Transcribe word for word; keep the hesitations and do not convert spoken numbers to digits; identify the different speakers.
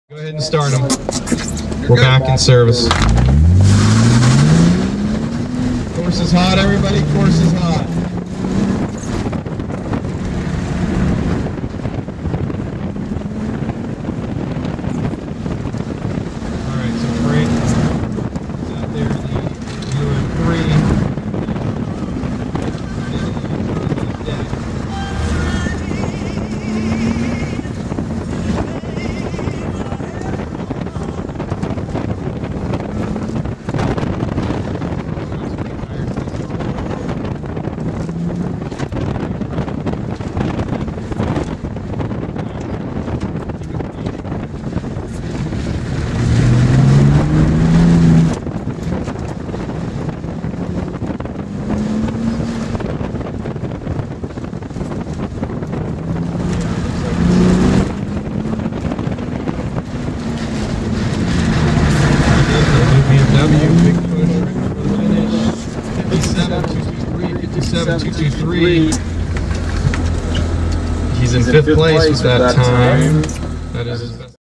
Speaker 1: Go ahead and start them. We're back in service. Course is hot, everybody. Course is hot. All right, so Frank is out there in the U M three. Big push right before the finish. fifty-seven two two three, fifty-seven two two three. He's in fifth place with that time. That is